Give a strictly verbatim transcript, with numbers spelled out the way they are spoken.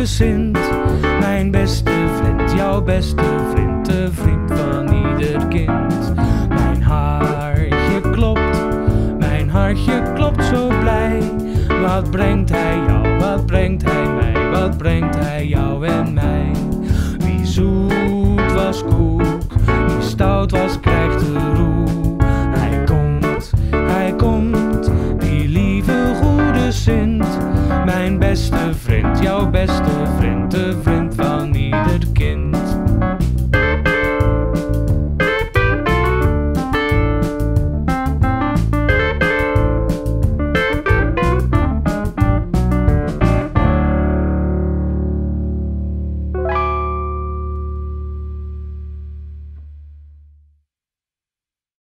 goede Sint. Mijn beste vriend, jouw beste vriend, de vriend van ieder kind. Mijn hartje klopt, mijn hartje klopt zo blij. Wat brengt hij jou, wat brengt hij mij, wat brengt hij jou en mij? Wie zoet was koek, wie stout was krijgt de roe. Hij komt, hij komt, die lieve goede Sint. Mijn beste vriend, jouw beste vriend, de vriend